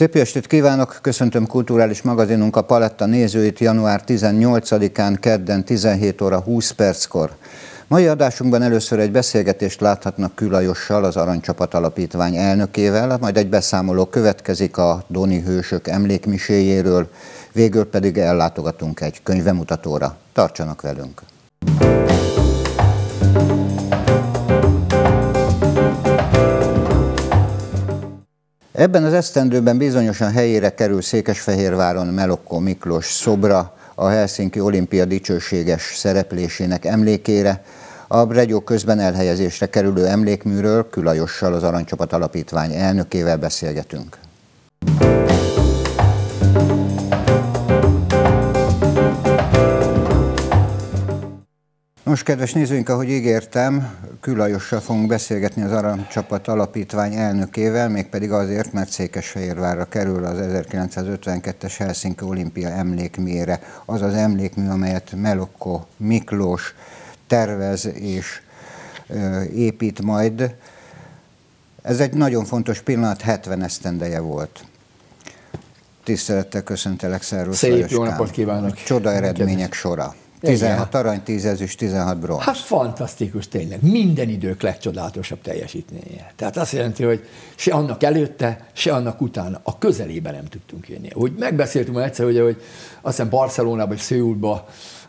Szép estét kívánok! Köszöntöm kulturális magazinunk a Paletta nézőit január 18-án, kedden 17 óra 20 perckor. Mai adásunkban először egy beszélgetést láthatnak Kül Lajossal, az Aranycsapat Alapítvány elnökével, majd egy beszámoló következik a doni hősök emlékmiséjéről, végül pedig ellátogatunk egy könyvbemutatóra. Tartsanak velünk! Ebben az esztendőben bizonyosan helyére kerül Székesfehérváron Melokko Miklós szobra a Helsinki Olimpia dicsőséges szereplésének emlékére. A Bregyó közben elhelyezésre kerülő emlékműről Kül Lajossal, az Aranycsapat Alapítvány elnökével beszélgetünk. Nos, kedves nézőink, ahogy ígértem, Kül Lajossal fogunk beszélgetni az Aranycsapat Alapítvány elnökével, mégpedig azért, mert Székesfehérvárra kerül az 1952-es Helsinki Olimpia emlékműre. Az az emlékmű, amelyet Melokko Miklós tervez és épít majd. Ez egy nagyon fontos pillanat, 70 esztendeje volt. Tisztelettel köszöntelek, szervusz. Szép jó napot kívánok! Csoda eredmények sora. 16 arany, 10 ezüst, 16 bronz. Hát fantasztikus tényleg, minden idők legcsodálatosabb teljesítménye. Tehát azt jelenti, hogy se annak előtte, se annak utána, a közelében nem tudtunk jönni. Úgy megbeszéltünk már egyszer, hogy azt hiszem Barcelonába vagy Szöulba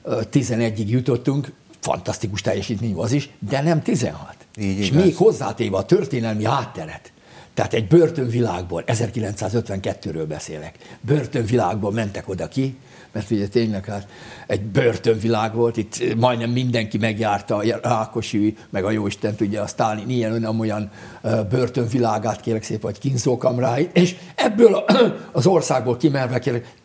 11-ig jutottunk, fantasztikus teljesítmény az is, de nem 16. Így és igaz. még hozzátéve a történelmi hátteret. Tehát egy börtönvilágból, 1952-ről beszélek, börtönvilágból mentek oda ki, mert ugye tényleg hát egy börtönvilág volt, itt majdnem mindenki megjárta, a Rákosi, meg a jóisten tudja, a Sztálin ilyen olyan börtönvilágát, kérlek szépen, vagy kínzókamráit, és ebből az országból kimerve, kérlek,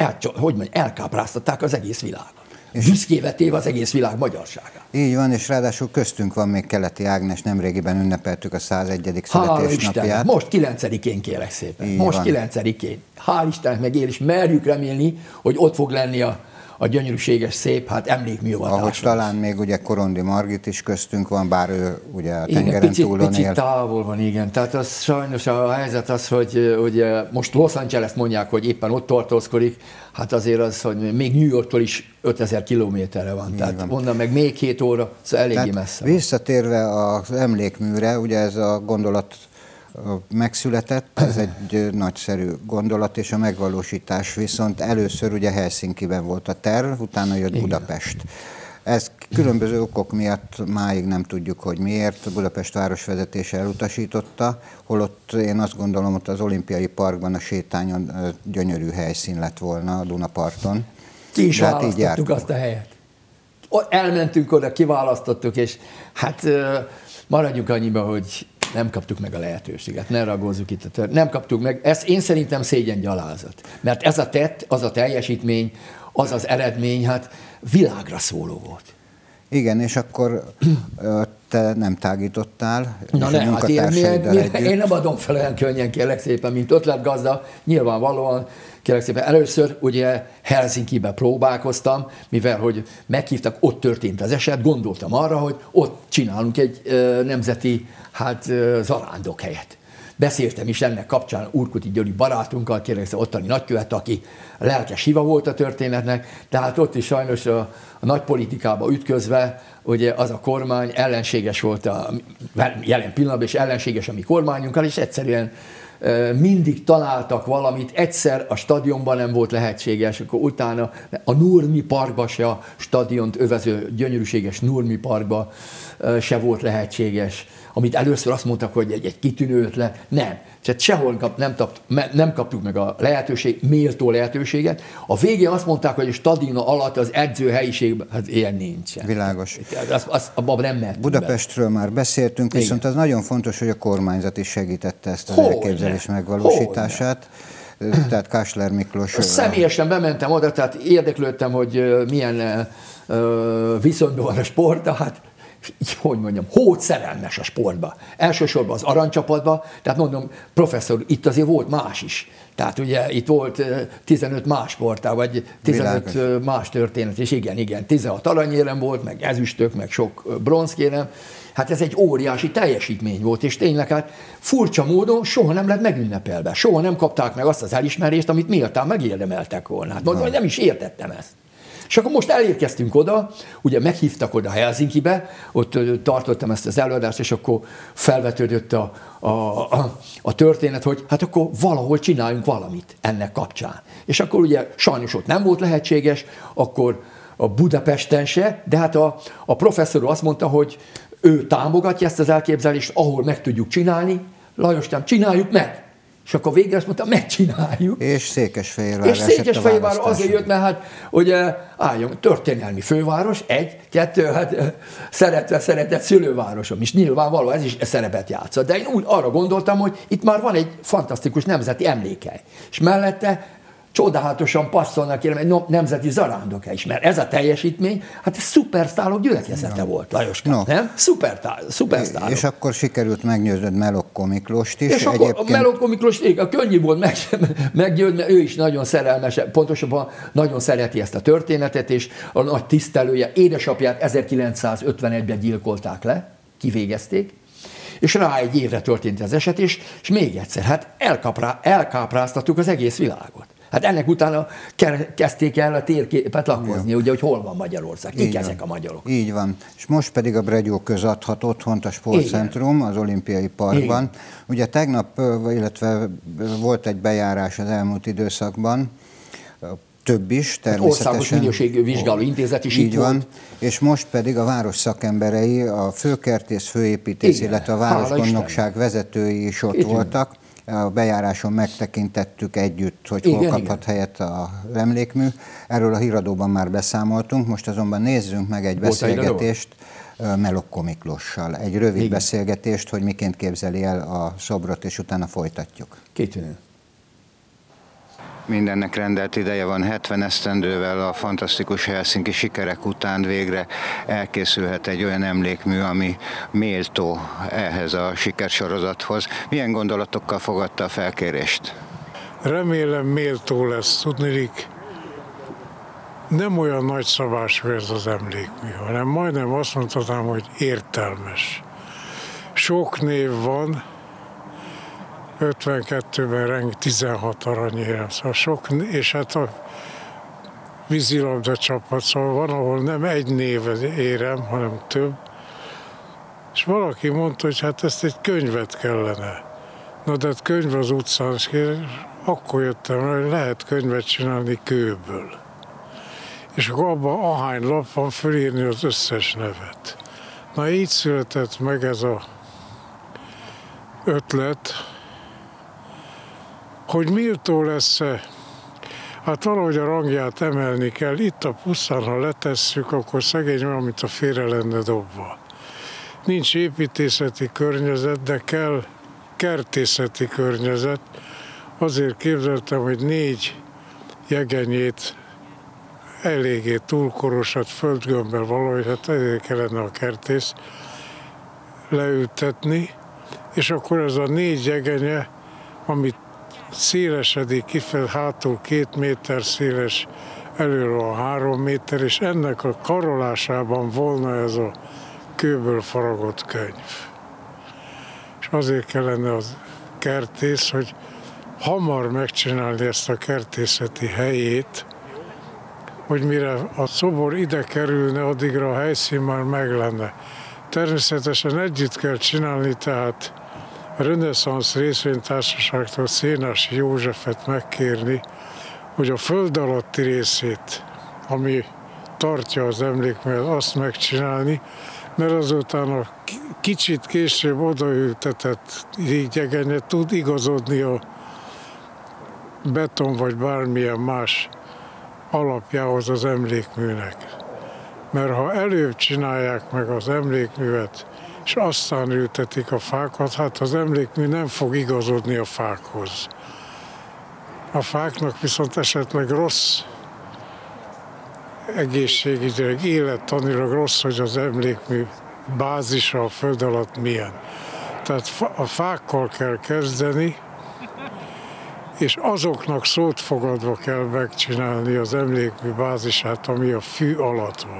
elkápráztatták az egész világot. Büszkévé téve az egész világ magyarságát. Így van, és ráadásul köztünk van még Keleti Ágnes, nemrégiben ünnepeltük a 101. születésnapját. Most 9-én kérlek szépen. Így most van. 9-én. Hál' Istennek meg él, és merjük remélni, hogy ott fog lenni a gyönyörűséges, szép, hát emlékműavatás. Ahogy talán még ugye Korondi Margit is köztünk van, bár ő ugye a tengeren túlon picit él. távol van, igen. Tehát az sajnos a helyzet az, hogy ugye most Los Angeles mondják, hogy éppen ott tartózkodik, hát azért az, hogy még New Yorktól is 5000 kilométerre van. Így Tehát van. onnan meg még 2 óra, szóval eléggé Tehát messze. visszatérve az emlékműre, ugye ez a gondolat megszületett, ez egy nagyszerű gondolat, és a megvalósítás viszont először ugye Helsinkiben volt a terv, utána jött Igen. Budapest. Ez különböző okok miatt máig nem tudjuk, hogy miért. A Budapest városvezetése elutasította, holott én azt gondolom, hogy az Olimpiai Parkban a sétányon gyönyörű helyszín lett volna a Dunaparton. Ki is De hát így választottuk jártunk. azt a helyet. Elmentünk oda, kiválasztottuk, és hát maradjunk annyiba, hogy nem kaptuk meg a lehetőséget, ne ragózzuk itt nem kaptuk meg. Ez én szerintem szégyengyalázat. Mert ez a tett, az a teljesítmény, az az eredmény, hát világra szóló volt. Igen, és akkor te nem tágítottál, Na és ne, a hát munkatársaiddal együtt. én nem adom fel olyan könnyen, kérlek szépen, mint ötletgazda, nyilvánvalóan, kérlek szépen. Először ugye Helsinkiben próbálkoztam, mivel hogy meghívtak, ott történt az eset, gondoltam arra, hogy ott csinálunk egy nemzeti zarándokhelyet. Beszéltem is ennek kapcsán Urkuti György barátunkkal, kérlek szépen, ottani nagykövet, aki lelkes híva volt a történetnek, tehát ott is sajnos a nagy politikába ütközve, ugye az a kormány ellenséges volt a jelen pillanatban, és ellenséges a mi kormányunkkal, és egyszerűen mindig találtak valamit, egyszer a stadionban nem volt lehetséges, akkor utána a Nurmi Parkba se, a stadiont övező gyönyörűséges Nurmi Parkba se volt lehetséges, amit először azt mondtak, hogy egy kitűnő ötlet, nem. Tehát sehol nem kaptuk meg a méltó lehetőséget. A végén azt mondták, hogy a stadion alatt az edzőhelyiségben, hát ilyen nincsen. Világos. Abban nem mehetünk Budapestről már beszéltünk, Igen. viszont az nagyon fontos, hogy a kormányzat is segítette ezt az elképzelés megvalósítását. Tehát Kásler Miklós... Személyesen bementem oda, tehát érdeklődtem, hogy milyen viszonyban van a sport, hát hogy mondjam, hódszerelmes a sportba. Elsősorban az aranycsapatba, tehát mondom, professzor, itt azért volt más is. Tehát ugye itt volt 15 más sportál, vagy 15 Világos. más történet, és igen, 16 aranyérem volt, meg ezüstök, meg sok bronzkérem. Hát ez egy óriási teljesítmény volt, és tényleg hát furcsa módon soha nem lett megünnepelve. Soha nem kapták meg azt az elismerést, amit méltán megérdemeltek volna. Hát mondom, nem is értettem ezt. És akkor most elérkeztünk oda, ugye meghívtak oda Helsinkibe, ott tartottam ezt az előadást, és akkor felvetődött a történet, hogy hát akkor valahol csináljunk valamit ennek kapcsán. És akkor ugye sajnos ott nem volt lehetséges, akkor a Budapesten se, de hát a professzor azt mondta, hogy ő támogatja ezt az elképzelést, ahol meg tudjuk csinálni, Lajoskám, csináljuk meg! És akkor végre azt mondta, megcsináljuk. És Székesfehérvár És Székesfehérvár azért jött, mert hát ugye álljon, történelmi főváros, 1, 2, hát szeretett szülővárosom is, nyilvánvaló ez is szerepet játszott. De én úgy arra gondoltam, hogy itt már van egy fantasztikus nemzeti emlékhely. És mellette csodálatosan passzolnak egy nemzeti zarándokhely is, mert ez a teljesítmény, hát ez szupersztárok gyülekezete volt, Lajoska, nem? Szupersztárok. És akkor sikerült meggyőznöd Melokko Miklóst is. És akkor a Melokko Miklós, könnyű volt meggyőzni, mert ő is nagyon szerelmes, pontosabban nagyon szereti ezt a történetet, és a nagy tisztelője, édesapját 1951-ben gyilkolták le, kivégezték, és rá egy évre történt az eset, és még egyszer, hát elkápráztattuk az egész világot. Hát ennek utána kezdték el a térképet lakozni, ugye, hogy hol van Magyarország, kik ezek a magyarok. Így van. És most pedig a Bregyó köz adhat otthont a Sportcentrum az Olimpiai Parkban. Igen. Ugye tegnap, illetve volt egy bejárás az elmúlt időszakban, több is természetesen. Országos minőségű vizsgáló intézet is így itt van. volt. És most pedig a város szakemberei, a főkertész, főépítész, illetve a városgondnokság vezetői is ott voltak. A bejáráson megtekintettük együtt, hogy hol kaphat helyet az emlékmű. Erről a híradóban már beszámoltunk, most azonban nézzünk meg egy beszélgetést Melokko Miklóssal. Egy rövid beszélgetést, hogy miként képzeli el a szobrot, és utána folytatjuk. Kitűnő. Mindennek rendelt ideje van, 70 esztendővel a fantasztikus helsinki sikerek után végre elkészülhet egy olyan emlékmű, ami méltó ehhez a sikersorozathoz. Milyen gondolatokkal fogadta a felkérést? Remélem méltó lesz, tudniillik, nem olyan nagyszabású ez az emlékmű, hanem majdnem azt mondhatnám, hogy értelmes. Sok név van, 52-ben 16 aranyérem, szóval sok, és hát a vízilabda csapat, szóval van, ahol nem egy név érem, hanem több. És valaki mondta, hogy hát ezt egy könyvet kellene. Na de hát könyv az utcán, és akkor jöttem rá, hogy lehet könyvet csinálni kőből. És akkor abban ahány lap van, fölírni az összes nevet. Na így született meg ez az ötlet, hogy méltó lesz-e, hát valahogy a rangját emelni kell. Itt a pusztán, ha letesszük, akkor szegény olyan, mint a félre lenne dobva. Nincs építészeti környezet, de kell kertészeti környezet. Azért képzeltem, hogy 4 jegenyét, eléggé túlkorosat földgömbbel valahogy, hát ezért kellene a kertész leültetni, és akkor ez a 4 jegenye, amit szélesedik kifele, hátul 2 méter széles, előről a 3 méter, és ennek a karolásában volna ez a kőből faragott könyv. És azért kellene az kertész, hogy hamar megcsinálni ezt a kertészeti helyét, hogy mire a szobor ide kerülne, addigra a helyszín már meg lenne. Természetesen együtt kell csinálni, tehát a Reneszánsz Részvénytársaságtól Szénási Józsefet megkérni, hogy a föld alatti részét, ami tartja az emlékművet, azt megcsinálni, mert azután a kicsit később odaültetett jegenye tud igazodni a beton vagy bármilyen más alapjához az emlékműnek. Mert ha előbb csinálják meg az emlékművet, és aztán ültetik a fákat, hát az emlékmű nem fog igazodni a fákhoz. A fáknak viszont esetleg rossz, egészségügyileg, élettanilag rossz, hogy az emlékmű bázisa a föld alatt milyen. Tehát a fákkal kell kezdeni, és azoknak szót fogadva kell megcsinálni az emlékmű bázisát, ami a fű alatt van.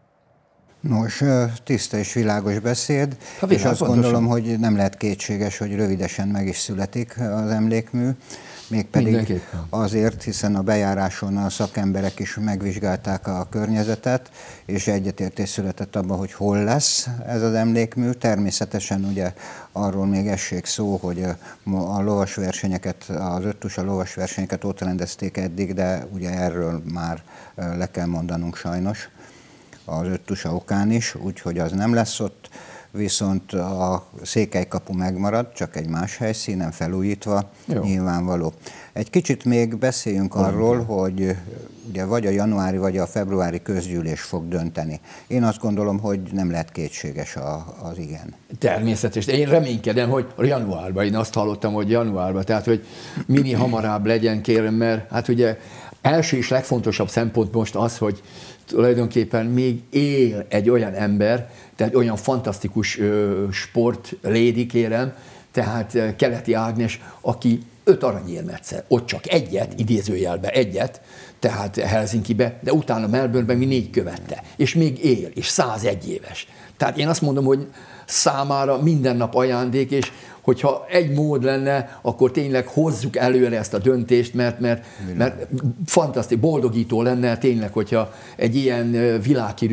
Nos, tiszta és világos beszéd, és azt pontosan. gondolom, hogy nem lehet kétséges, hogy rövidesen meg is születik az emlékmű, mégpedig azért, hiszen a bejáráson a szakemberek is megvizsgálták a környezetet, és egyetértés született abban, hogy hol lesz ez az emlékmű. Természetesen ugye arról még essék szó, hogy a lovasversenyeket, az öttusa lovasversenyeket ott rendezték eddig, de ugye erről már le kell mondanunk sajnos az öttusa okán is, úgyhogy az nem lesz ott, viszont a Székelykapu megmarad, csak egy más helyszínen felújítva, nyilvánvaló. Egy kicsit még beszéljünk arról, hogy ugye vagy a januári, vagy a februári közgyűlés fog dönteni. Én azt gondolom, hogy nem lehet kétséges az igen. Természetesen. Én reménykedem, hogy januárban, én azt hallottam, hogy januárban, tehát hogy minél hamarabb legyen, kérem, mert hát ugye első és legfontosabb szempont most az, hogy tulajdonképpen még él egy olyan ember, tehát olyan fantasztikus sportlédi, kérem, tehát Keleti Ágnes, aki 5 aranyérmetszer, ott csak egyet, idézőjelbe egyet, tehát Helsinkibe, de utána Melbourneben mi 4 követte, és még él, és 101 éves. Tehát én azt mondom, hogy számára minden nap ajándék, és hogyha egy mód lenne, akkor tényleg hozzuk előre ezt a döntést, mert fantasztikus, boldogító lenne tényleg, hogyha egy ilyen világhírű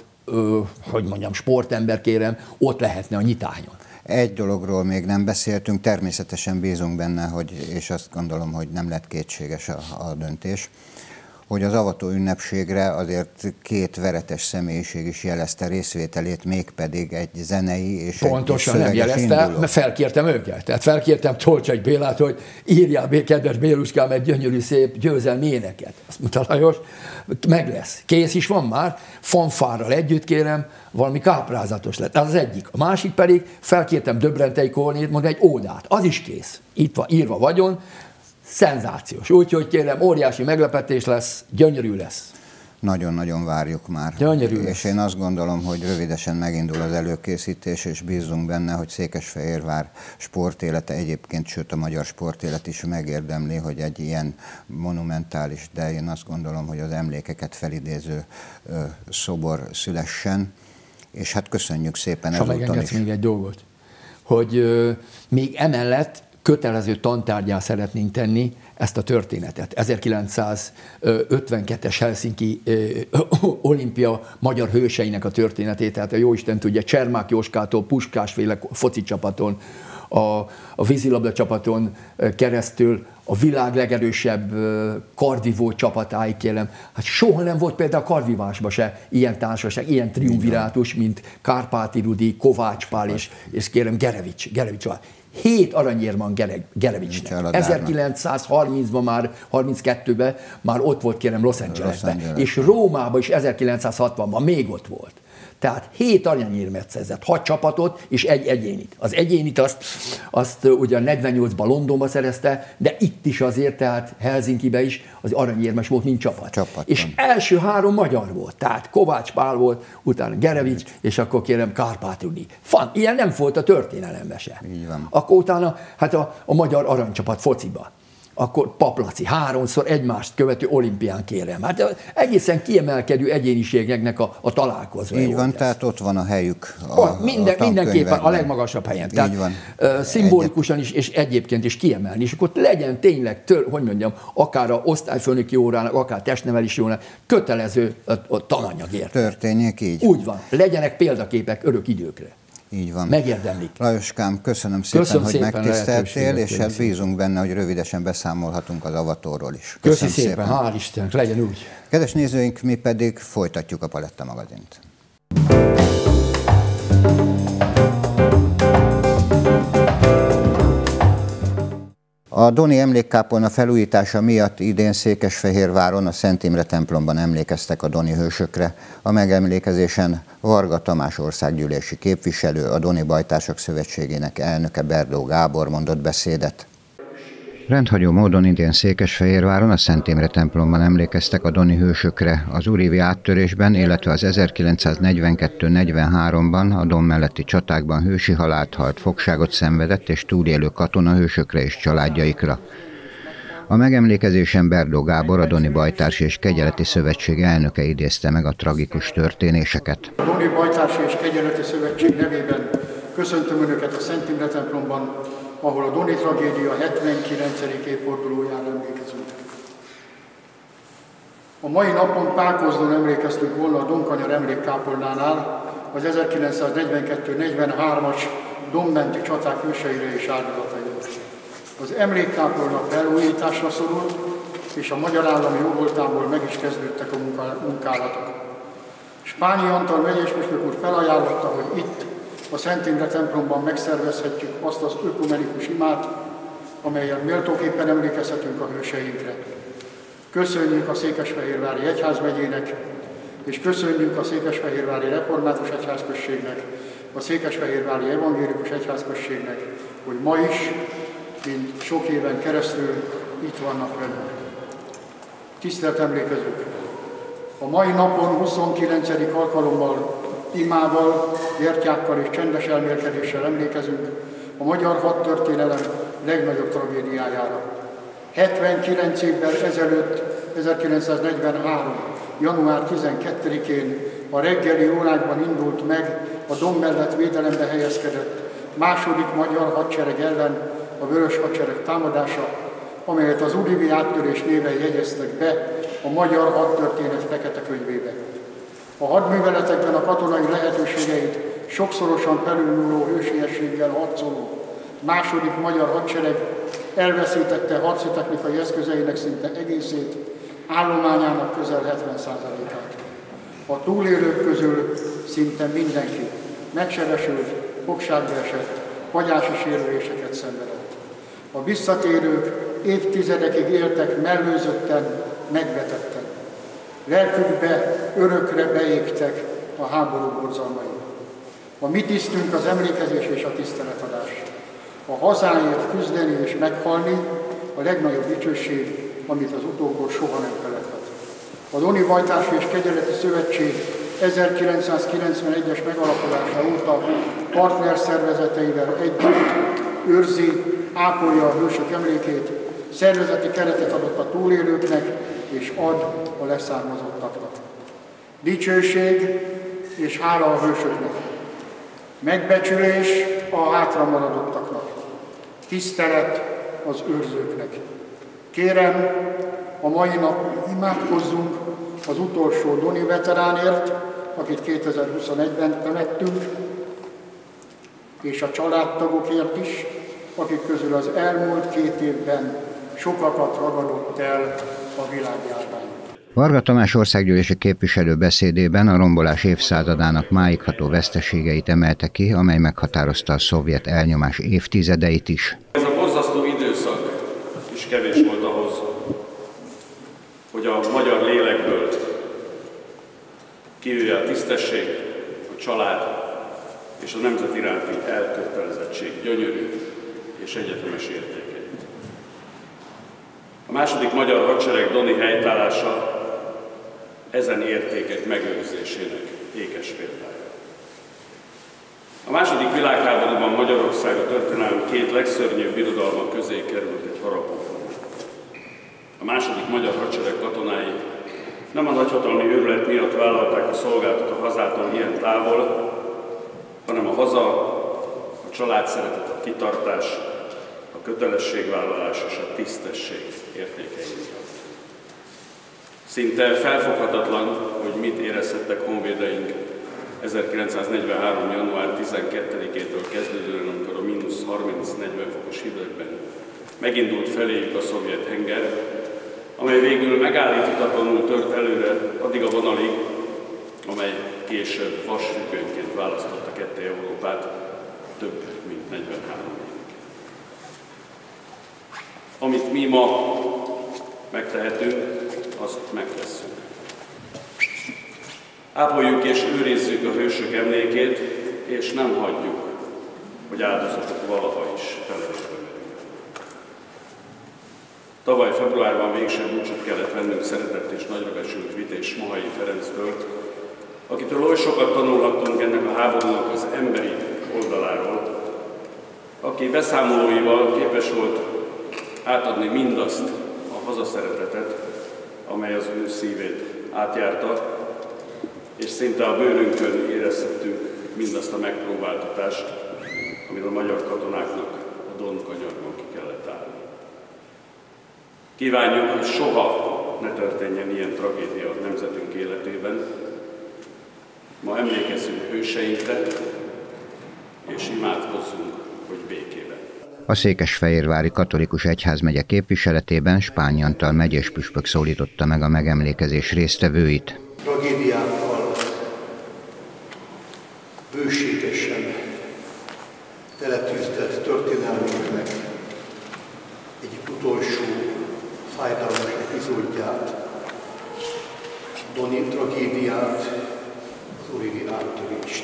sportember, kérem, ott lehetne a nyitányon. Egy dologról még nem beszéltünk, természetesen bízunk benne, és azt gondolom, hogy nem lett kétséges a döntés, hogy az avató ünnepségre azért 2 veretes személyiség is jelezte részvételét, mégpedig egy zenei és pontosan egy nem jelezte, induló. mert felkértem őket. Tehát felkértem Tolcsai Bélát, hogy írjál, kedves Béluskám, egy gyönyörű, szép győzelmi éneket. Azt mondta Lajos, meg lesz. Kész is van már, fanfárral együtt, kérem, valami káprázatos lett. Az egyik. A másik pedig felkértem Döbrentei Kornélt, mondja egy ódát. Az is kész. Itt van, írva vagyon. Szenzációs. Úgyhogy kérem, óriási meglepetés lesz, gyönyörű lesz. Nagyon-nagyon várjuk már. Gyönyörű és lesz. én azt gondolom, hogy rövidesen megindul az előkészítés, és bízunk benne, hogy Székesfehérvár sportélete egyébként, sőt a magyar sportélet is megérdemli, hogy egy ilyen monumentális, de én azt gondolom, hogy az emlékeket felidéző szobor szülessen. És hát köszönjük szépen És ha ezúton megengedsz is. még egy dolgot, hogy még emellett kötelező tantárgyá szeretnénk tenni ezt a történetet. 1952-es Helsinki olimpia magyar hőseinek a történetét, tehát a jóisten tudja, Csermák Jóskától, Puskásféle foci csapaton, a vízilabda csapaton keresztül a világ legerősebb kardvívó csapatáig, kérem. Hát soha nem volt például a kardvívásban se ilyen társaság, ilyen triumvirátus, mint Kárpáti Rudi, Kovács Pál és kérem Gerevics. 7 aranyérm Gerevicsnek. 1930-ban már, 32-ben már ott volt, kérem, Los Angelesben. És Rómában is 1960-ban még ott volt. Tehát 7 aranyérmet szerzett, 6 csapatot és egy egyénit. Az egyénit azt ugye 48-ban Londonba szerezte, de itt is azért, tehát Helsinkiben is az aranyérmes volt, mint csapat. És első 3 magyar volt, tehát Kovács Pál volt, utána Gerevics, és akkor kérem Kárpáti Rudi. Ilyen nem volt a történelemben se. Akkor utána hát a magyar aranycsapat fociba. Akkor Paplaci, 3-szor egymást követő olimpián, kérem. Hát egészen kiemelkedő egyéniségeknek a találkozója. Így van, tehát ott van a helyük. Mindenképpen a legmagasabb helyen. Tehát szimbolikusan is, és egyébként is kiemelni. És akkor legyen tényleg, hogy mondjam, akár a osztályfőnöki órának, akár testnevelési órának kötelező a tananyagért. Történjék így. Úgy van. Legyenek példaképek örök időkre. Így van. Megérdemlik. Lajoskám, köszönöm szépen, hogy megtiszteltél, és hát bízunk benne, hogy rövidesen beszámolhatunk az avatóról is. Köszönöm szépen, hál' Istennek, legyen úgy. Kedves nézőink, mi pedig folytatjuk a Paletta magazint. A Doni emlékkápolna felújítása miatt idén Székesfehérváron a Szent Imre templomban emlékeztek a doni hősökre. A megemlékezésen Varga Tamás országgyűlési képviselő, a Doni Bajtársak Szövetségének elnöke Berdó Gábor mondott beszédet. Rendhagyó módon idén Székesfehérváron a Szent Imre templomban emlékeztek a doni hősökre az újévi áttörésben, illetve az 1942-43-ban a Don melletti csatákban hősi halált halt, fogságot szenvedett és túlélő katonahősökre és családjaikra. A megemlékezésen Berdó Gábor, a Doni Bajtársi és Kegyeleti Szövetség elnöke idézte meg a tragikus történéseket. A Doni Bajtársi és Kegyeleti Szövetség nevében köszöntöm Önöket a Szent Imre templomban, ahol a Doni tragédia 79. évfordulójára emlékezünk. A mai napon Pákozdon emlékeztünk volna a Donkanyar emlékkápolnánál az 1942-43-as Donmenti csaták hőseire és áldozataira. Az emlékkápolna felújításra szorult, és a Magyar Állami Jóvoltából meg is kezdődtek a munkálatok. Spányi Antal megyéspüspök úr felajánlotta, hogy itt, a Szent Imre templomban megszervezhetjük azt az ökumenikus imát, amelyen méltóképpen emlékezhetünk a hőseinkre. Köszönjük a Székesfehérvári Egyházmegyének, és köszönjük a Székesfehérvári Református Egyházközségnek, a Székesfehérvári Evangélikus Egyházközségnek, hogy ma is, mint sok éven keresztül itt vannak velünk. Tisztelt emlékezők! A mai napon 29. alkalommal imával, gyertyákkal és csendes elmélkedéssel emlékezünk a magyar hadtörténelem legnagyobb tragédiájára. 79 évvel ezelőtt, 1943. január 12-én a reggeli órákban indult meg a Don mellett védelembe helyezkedett második magyar hadsereg ellen a Vörös Hadsereg támadása, amelyet az újévi áttörés néven jegyeztek be a Magyar Hadtörténet fekete könyvébe. A hadműveletekben a katonai lehetőségeit sokszorosan felülmúló hősiességgel harcoló második magyar hadsereg elveszítette harci technikai eszközeinek szinte egészét, állományának közel 70%-át. A túlélők közül szinte mindenki megsebesült, fogságba esett, fagyási sérüléseket szenvedett. A visszatérők évtizedekig éltek mellőzötten, megvetetten. Lelkükbe örökre beégtek a háború borzalmai. A mi tisztünk az emlékezés és a tiszteletadás. A hazáért küzdeni és meghalni a legnagyobb dicsőség, amit az utókor soha nem feledhet. A Doni Bajtársi és Kegyeleti Szövetség 1991-es megalakulása óta partnerszervezeteivel együtt őrzi, ápolja a hősök emlékét, szervezeti keretet adott a túlélőknek és ad a leszármazottaknak. Dicsőség és hála a hősöknek, megbecsülés a hátramaradottaknak, tisztelet az őrzőknek. Kérem, a mai nap imádkozzunk az utolsó doni veteránért, akit 2021-ben temettünk, és a családtagokért is, akik közül az elmúlt 2 évben sokakat ragadott el a világjárvány. Varga Tamás országgyűlési képviselő beszédében a rombolás évszázadának máig ható veszteségeit emelte ki, amely meghatározta a szovjet elnyomás évtizedeit is. Ez a borzasztó időszak is kevés volt ahhoz, hogy a magyar lélekből kijöjje a tisztesség, a család és a nemzet iránti elkötelezettség gyönyörű és egyetemes értékeit. A második magyar hadsereg doni helytállása ezen értékek megőrzésének ékes példája. A második világháborúban Magyarország a történelem 2 legszörnyűbb birodalmak közé került egy harapófon. A második magyar hadsereg katonái nem a nagyhatalmi őrület miatt vállalták a szolgálatot a hazától ilyen távol, hanem a haza, a családszeretet, a kitartás, a kötelességvállalás és a tisztesség értékei miatt. Szinte felfoghatatlan, hogy mit érezhettek honvédeink 1943. január 12-től kezdődően, amikor a -30-40 fokos hidegben megindult feléjük a szovjet henger, amely végül megállíthatatlanul tört előre addig a vonalig, amely később vasfüggönyként választotta ketté Európát több mint 43 évig. Amit mi ma megtehetünk, azt megtesszük. Ápoljuk és őrizzük a hősök emlékét, és nem hagyjuk, hogy áldozatok valaha is felelősségbe merüljenek. Tavaly februárban végső búcsút kellett vennünk szeretett és nagyra becsült Vitéz Smohai Ferenctől, akitől oly sokat tanulhattunk ennek a háborúnak az emberi oldaláról, aki beszámolóival képes volt átadni mindazt a hazaszeretetet, amely az ő szívét átjárta, és szinte a bőrünkön érezhettük mindazt a megpróbáltatást, amit a magyar katonáknak a Don-kanyarban ki kellett állni. Kívánjuk, hogy soha ne történjen ilyen tragédia a nemzetünk életében. Ma emlékezzünk hőseinkre, és imádkozzunk, hogy békében. A Székesfehérvári Katolikus Egyházmegye képviseletében Spányi Antal megyés püspök szólította meg a megemlékezés résztvevőit. Tragédiákkal bőségesen teletűzdett történelmünknek egy utolsó fájdalmas epizódját, Doni tragédiát, az Origi áttörést.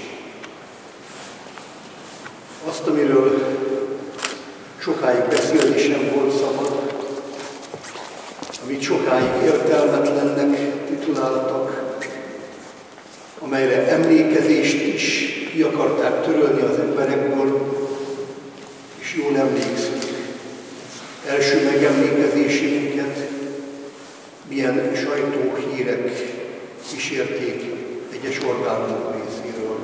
Azt, amiről sokáig beszélni sem volt szabad, amit sokáig értelmetlennek tituláltak, amelyre emlékezést is ki akarták törölni az emberekből, és jól emlékszünk, első megemlékezésünket milyen sajtóhírek kísérték egyes orgánumok részéről.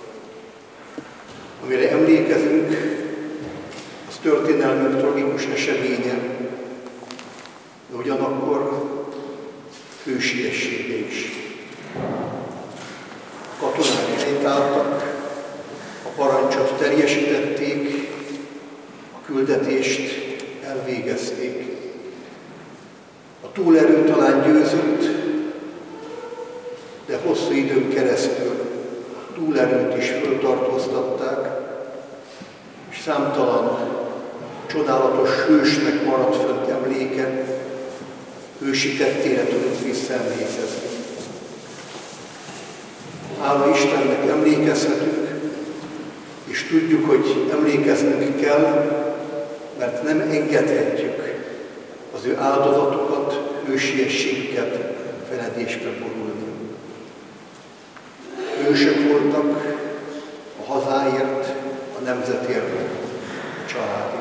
Amire emlékezünk, az történelmünk tragikus eseménye, de ugyanakkor hősiessége is. A katonák helytálltak, a parancsot teljesítették, a küldetést elvégezték. A túlerő talán győzött, de hosszú időn keresztül a túlerőt is föltartóztatták, és számtalan csodálatos hősnek maradt fönt emléke, hősi tettére tudott visszaemlékezni. Hála Istennek emlékezhetünk, és tudjuk, hogy emlékeznünk kell, mert nem engedhetjük az ő áldozatokat, hősiességüket feledésbe borulni. Hősök voltak a hazáért, a nemzetért, a családért.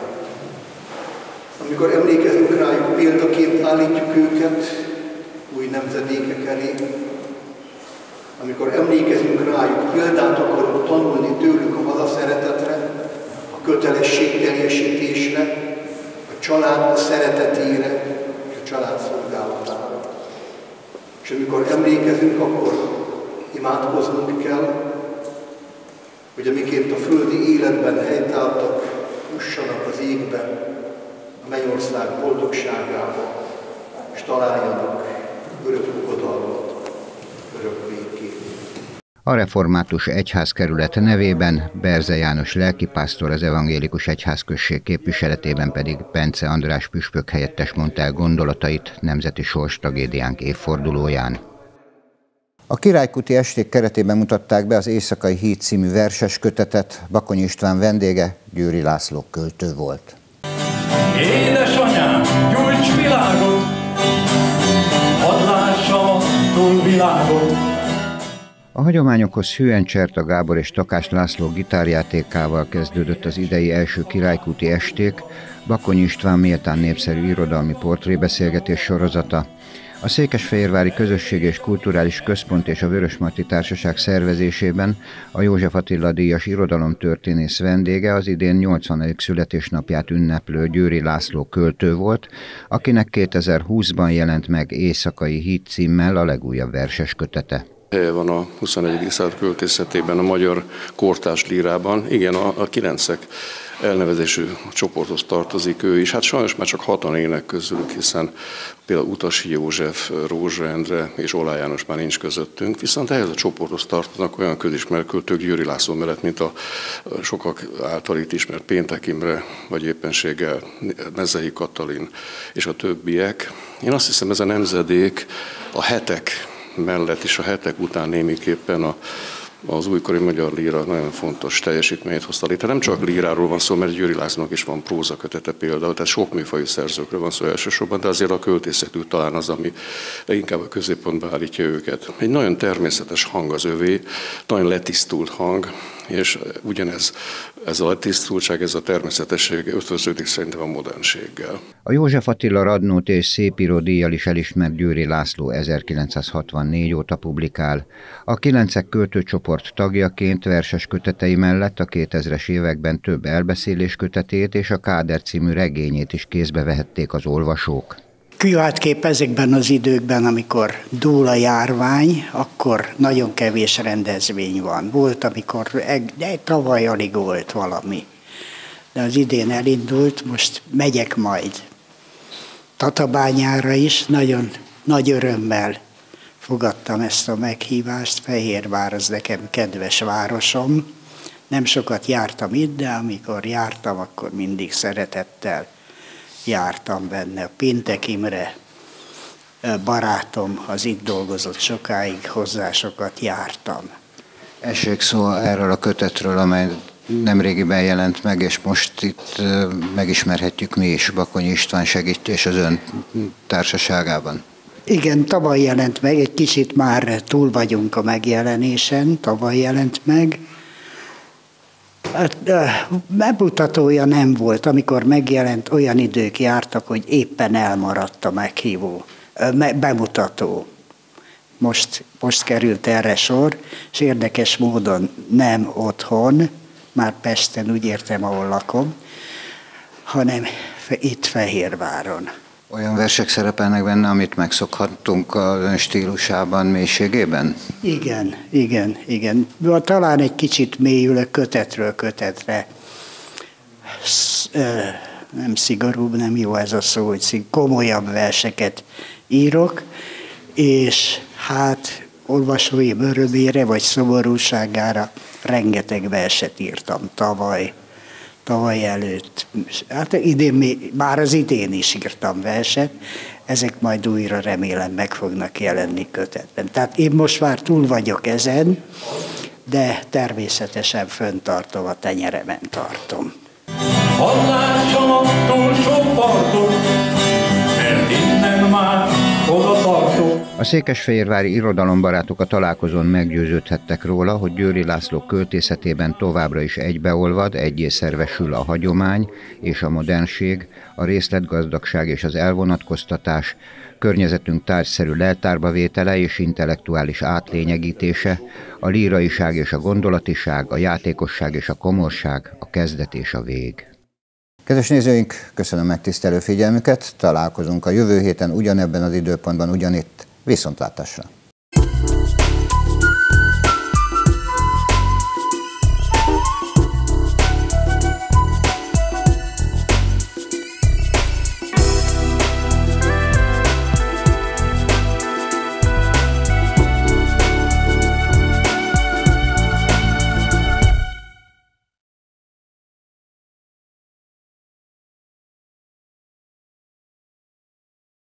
Amikor emlékezünk rájuk, példaként állítjuk őket új nemzedékek elé, amikor emlékezünk rájuk, példát akarunk tanulni tőlük a hazaszeretetre, a kötelességteljesítésre, a család szeretetére és a család szolgálatára. És amikor emlékezünk, akkor imádkoznunk kell, hogy amiként a földi életben helytálltak, jussanak az égbe, a mennyország boldogságába, és találjanak örök ugodalmat, örök békét. A Református Egyházkerület nevében Berze János lelkipásztor, az Evangélikus Egyházközség képviseletében pedig Bence András püspök helyettes mondta el gondolatait nemzeti sorstragédiánk évfordulóján. A Királykuti esték keretében mutatták be az Éjszakai híd című verses kötetet. Bakony István vendége Győri László költő volt. Édesanyám, gyújts világot, hadd lássam a túlvilágot. A hagyományokhoz hűen Cserta Gábor és Takás László gitárjátékával kezdődött az idei első Királykuti esték, Bakony István méltán népszerű irodalmi portrébeszélgetés sorozata. A Székesfehérvári Közösség és Kulturális Központ és a Vörösmarty Társaság szervezésében a József Attila díjas irodalomtörténész vendége az idén 80. születésnapját ünneplő Győri László költő volt, akinek 2020-ban jelent meg Éjszakai híd címmel a legújabb verses kötete. Helye van a 21. század költészetében, a magyar kortárs lírában. Igen, a kilencek elnevezésű csoporthoz tartozik ő is. Hát sajnos már csak 6-an élnek közülük, hiszen például Utasi József, Rózsa Endre és Olá János már nincs közöttünk, viszont ehhez a csoporthoz tartoznak olyan közismert költők Győri László mellett, mint a sokak által itt ismert Péntek Imre, vagy éppenséggel Mezei Katalin és a többiek. Én azt hiszem, ez a nemzedék a hetek mellett és a hetek után némiképpen a az újkori magyar líra nagyon fontos teljesítményt hozta létre. Nem csak líráról van szó, mert Győri Lászlónak is van prózakötete például, tehát sok műfajú szerzőkről van szó elsősorban, de azért a költészetük talán az, ami inkább a középpontba állítja őket. Egy nagyon természetes hang az övé, nagyon letisztult hang, és ugyanez, ez a letisztultság, ez a természetesség ötvöződik szerintem a modernséggel. A József Attila Radnóti és Szépíró díjjal is elismert Győri László 1964 óta publikál. A Kilencek költőcsoport tagjaként verses kötetei mellett a 2000-es években több elbeszélés kötetét és a Káder című regényét is kézbe vehették az olvasók. Kiváltképp ezekben az időkben, amikor dúl a járvány, akkor nagyon kevés rendezvény van. Volt, amikor tavaly alig volt valami. De az idén elindult, most megyek majd Tatabányára is, nagyon nagy örömmel fogadtam ezt a meghívást. Fehérvár az nekem kedves városom. Nem sokat jártam itt, de amikor jártam, akkor mindig szeretettel jártam benne. A Pintek Imre barátom, az itt dolgozott sokáig, hozzá sokat jártam. Essék szó erről a kötetről, amely nemrégiben jelent meg, és most itt megismerhetjük mi is Bakonyi István segítés az ön társaságában. Igen, tavaly jelent meg, egy kicsit már túl vagyunk a megjelenésen, tavaly jelent meg. Bemutatója nem volt, amikor megjelent, olyan idők jártak, hogy éppen elmaradt a bemutató. Most került erre sor, és érdekes módon nem otthon, már Pesten, úgy értem, ahol lakom, hanem itt Fehérváron. Olyan versek szerepelnek benne, amit megszokhattunk az ön stílusában, mélységében? Igen. Talán egy kicsit mélyülök kötetről kötetre. Nem szigorúbb, nem jó ez a szó, hogy komolyabb verseket írok, és hát olvasóim örömére vagy szomorúságára rengeteg verset írtam tavaly előtt. Hát már az idén is írtam verset, ezek majd újra remélem meg fognak jelenni kötetben. Tehát én most már túl vagyok ezen, de természetesen föntartom, a tenyeremen tartom. Hallásattól sok partok, mert innen már oda tartok. A székesfehérvári irodalombarátok a találkozón meggyőződhettek róla, hogy Győri László költészetében továbbra is egybeolvad, egyé szervesül a hagyomány és a modernség, a részletgazdagság és az elvonatkoztatás, környezetünk tárgyszerű leltárba vétele és intellektuális átlényegítése, a líraiság és a gondolatiság, a játékosság és a komorság, a kezdet és a vég. Kedves nézőink, köszönöm megtisztelő figyelmüket, találkozunk a jövő héten ugyanebben az időpontban ugyanitt. Viszontlátásra!